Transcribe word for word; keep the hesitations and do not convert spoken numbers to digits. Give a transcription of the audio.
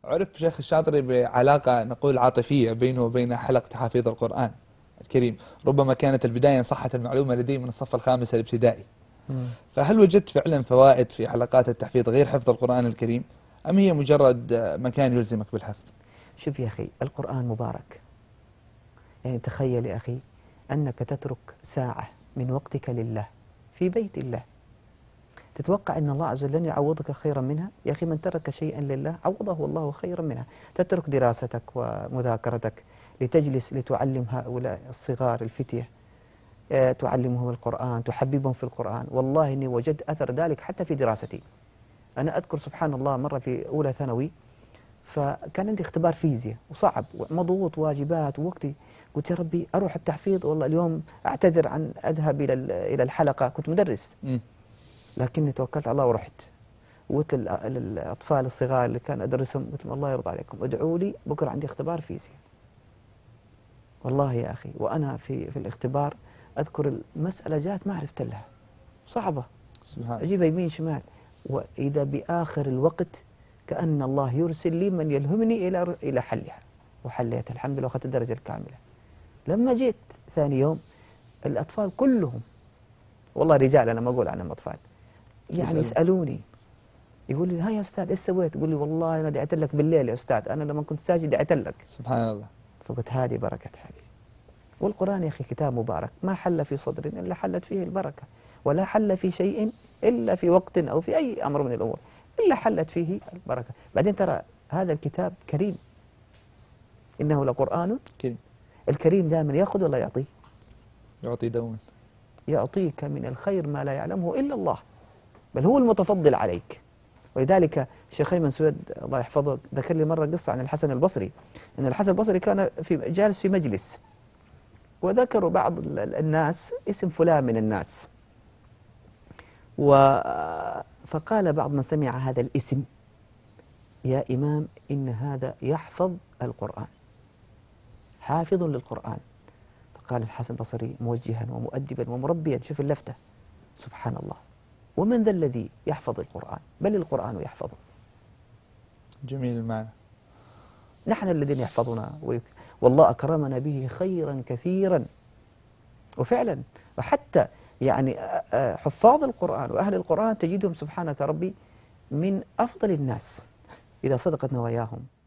عرف شيخ الشاطري بعلاقة نقول عاطفية بينه وبين حلقة حفيظ القرآن الكريم، ربما كانت البداية إن صحت المعلومة لدي من الصف الخامس الابتدائي. مم. فهل وجدت فعلا فوائد في حلقات التحفيظ غير حفظ القرآن الكريم، أم هي مجرد مكان يلزمك بالحفظ؟ شوف يا أخي، القرآن مبارك. يعني تخيل يا أخي أنك تترك ساعة من وقتك لله في بيت الله، تتوقع أن الله عز وجل يعوضك خيرا منها؟ يا أخي من ترك شيئا لله عوضه الله خيرا منها. تترك دراستك ومذاكرتك لتجلس لتعلم هؤلاء الصغار الفتية، آه، تعلمهم القرآن، تحببهم في القرآن. والله إني وجدت أثر ذلك حتى في دراستي. أنا أذكر سبحان الله مرة في أولى ثانوي، فكان عندي اختبار فيزياء وصعب ومضغوط واجبات ووقتي، قلت يا ربي أروح التحفيظ، والله اليوم أعتذر عن أذهب إلى إلى الحلقة، كنت مدرس. م. لكني توكلت على الله ورحت، وقلت للأطفال الصغار اللي كان أدرسهم، قلت لهم الله يرضى عليكم ادعوا لي بكرة عندي اختبار فيزياء. والله يا أخي وأنا في في الاختبار أذكر المسألة جات ما عرفت لها، صعبة، سبحان أجيبها يمين شمال، وإذا بآخر الوقت كأن الله يرسل لي من يلهمني إلى إلى حلها، وحليت الحمد لله وأخذت الدرجة الكاملة. لما جيت ثاني يوم الأطفال كلهم، والله رجال أنا ما أقول عنهم أطفال، يعني يسألوني، يقول لي ها يا أستاذ إيش سويت؟ يقول لي والله أنا دعيت لك بالليل يا أستاذ، أنا لما كنت ساجد دعيت لك. سبحان الله. فقلت هذه بركة هذه. والقرآن يا أخي كتاب مبارك، ما حل في صدر إلا حلت فيه البركة، ولا حل في شيء إلا في وقت أو في أي أمر من الأمور إلا حلت فيه البركة. بعدين ترى هذا الكتاب كريم، إنه لقرآن كريم. الكريم دائما يأخذ ولا يعطي؟ يعطي دوما. يعطيك من الخير ما لا يعلمه إلا الله، بل هو المتفضل عليك. ولذلك الشيخ أيمن سويد الله يحفظه ذكر لي مرة قصة عن الحسن البصري، أن الحسن البصري كان في جالس في مجلس، وذكروا بعض الناس اسم فلان من الناس، و فقال بعض من سمع هذا الاسم يا إمام إن هذا يحفظ القرآن، حافظ للقرآن. فقال الحسن البصري موجها ومؤدبا ومربيا، شوف اللفتة، سبحان الله، ومن ذا الذي يحفظ القرآن؟ بل القرآن يحفظه. جميل المعنى. نحن الذين يحفظنا ويك... والله أكرمنا به خيرا كثيرا. وفعلا وحتى يعني حفاظ القرآن وأهل القرآن تجدهم سبحانك ربي من أفضل الناس إذا صدقت نواياهم.